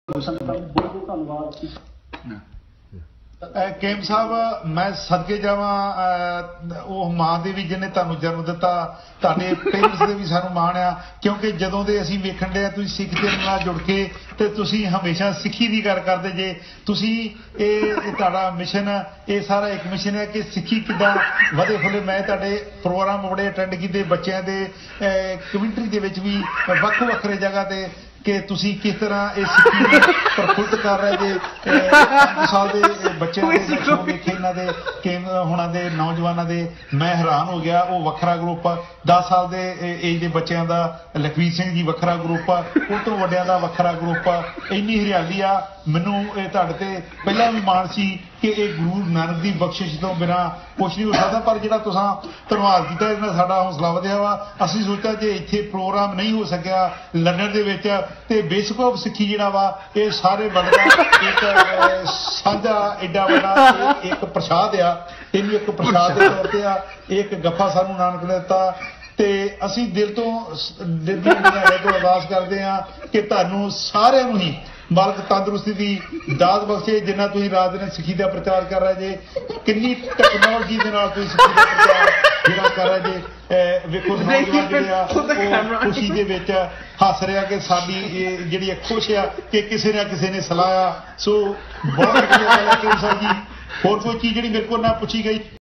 केम साहब मैं सदके जावा मां दे भी जिन्हें तुहानूं जन्म दिता तुहाडे पेरेंट्स दे भी सानूं माण आ क्योंकि जदों दे असीं वेखण डे तुसीं सिख धर्म नाल जुड़ के ते तुसीं हमेशा सिक्खी दी गल करदे जे तुसीं ਇਹ ਤੁਹਾਡਾ ਮਿਸ਼ਨ ਇਹ ਸਾਰਾ ਇੱਕ ਮਿਸ਼ਨ ਹੈ ਕਿ ਸਿੱਖੀ ਕਿੱਦਾਂ ਵਧੇ ਫੁੱਲੇ। ਮੈਂ ਤੁਹਾਡੇ ਪ੍ਰੋਗਰਾਮ ਬੜੇ ਅਟੈਂਡ ਕੀਤੇ ਬੱਚਿਆਂ ਦੇ ਕਮਿਊਨਿਟੀ ਦੇ ਵਿੱਚ ਵੀ ਵੱਖ ਵੱਖਰੇ ਜਗ੍ਹਾ ਤੇ ਕਿ ਤੁਸੀਂ ਕਿਸ ਤਰ੍ਹਾਂ ਇਹ ਸਿੱਖੀ ਨੂੰ ਪ੍ਰਫੁੱਲਤ ਕਰ ਰਹੇ ਜੇ 5 ਸਾਲ ਦੇ ਬੱਚਿਆਂ ਦੇ ਸ਼ੋਅ ਵੇਖੇ ਇਹਨਾਂ ਦੇ ਹੁਣਾਂ ਦੇ ਨੌਜਵਾਨਾਂ ਦੇ ਮੈਂ ਹੈਰਾਨ ਹੋ ਗਿਆ। ਉਹ ਵੱਖਰਾ ਗਰੁੱਪ 10 ਸਾਲ ਦੇ ਏਜ ਦੇ ਬੱਚਿਆਂ ਦਾ ਲਖਵੀਰ ਸਿੰਘ ਜੀ ਵੱਖਰਾ ਗਰੁੱਪ ਉਹ ਤੋਂ ਵੱਡਿਆਂ ਦਾ ਵੱਖਰਾ ਗਰੁੱਪ ਇੰਨੀ ਹਰਿਆਲੀ ਆ। ਮੈਨੂੰ ਇਹ ਤੁਹਾਡੇ ਤੇ ਪਹਿਲਾਂ ਵੀ ਮਾਣ ਸੀ ਕਿ ਇਹ ਗੁਰੂ ਨਾਨਕ ਦੀ ਬਖਸ਼ਿਸ਼ ਤੋਂ ਬਿਨਾਂ ਕੁਛ ਨਹੀਂ ਹੋ ਸਕਦਾ, ਪਰ ਜਿਹੜਾ ਤੁਸੀਂ ਧੰਨਵਾਦ ਕੀਤਾ ਇਹਦੇ ਨਾਲ ਸਾਡਾ ਹੌਸਲਾ ਵਧਿਆ ਵਾ। ਅਸੀਂ ਸੋਚਿਆ ਜੇ ਇੱਥੇ ਪ੍ਰੋਗਰਾਮ ਨਹੀਂ ਹੋ ਸਕਿਆ ਲੰਡਨ ਦੇ ਵਿੱਚ ਤੇ ਬੇਸਿਕ ਆਫ ਸਿੱਖੀ ਜਿਹੜਾ ਵਾ ਇਹ ਸਾਰੇ ਬਣਦਾ ਇੱਕ ਸਾਂਝਾ ਐਡਾ ਵੱਡਾ ਇੱਕ ਪ੍ਰਸ਼ਾਦ ਆ। ਇਹਨੂੰ ਇੱਕ ਪ੍ਰਸ਼ਾਦ ਦੇ ਤੌਰ ਤੇ ਆ ਇੱਕ ਗੱਫਾ ਸਾਨੂੰ ਨਾਨਕ ਨੇ ਦਿੱਤਾ ਤੇ ਅਸੀਂ ਦਿਲ ਤੋਂ ਅਰਦਾਸ ਕਰਦੇ ਹਾਂ ਕਿ ਤੁਹਾਨੂੰ ਸਾਰਿਆਂ ਨੂੰ ਹੀ ਮਾਲਕ ਤੰਦਰੁਸਤੀ ਦੀ ਦਾਤ ਬਖਸ਼ੇ। ਜਿੰਨਾ ਤੁਸੀਂ ਰਾਤ ਦਿਨ ਸਿੱਖੀ ਦਾ ਪ੍ਰਚਾਰ ਕਰ ਰਹੇ ਜੇ, ਕਿੰਨੀ ਟੈਕਨੋਲੋਜੀ ਦੇ ਨਾਲ ਤੁਸੀਂ ਸਿੱਖੀ ਦਾ ਪ੍ਰਚਾਰ ਜਿਹੜਾ ਕਰ ਰਹੇ ਜੇ। ਵੇਖੋ ਨੌਜਵਾਨ ਜਿਹੜੇ ਆ ਉਹ ਖੁਸ਼ੀ ਦੇ ਵਿੱਚ ਹੱਸ ਰਿਹਾ ਕਿ ਸਾਡੀ ਜਿਹੜੀ ਖੁਸ਼ ਆ ਕਿ ਕਿਸੇ ਨਾ ਕਿਸੇ ਨੇ ਸਲਾਹਿਆ। ਸੋ ਬਹੁਤ ਵਧੀਆ ਗੱਲ ਹੈ ਕਿ ਸਰ ਜੀ ਹੋਰ ਕੋਈ ਚੀਜ਼ ਜਿਹੜੀ ਮੇਰੇ ਕੋਲ ਨਾ ਪੁੱਛੀ ਗਈ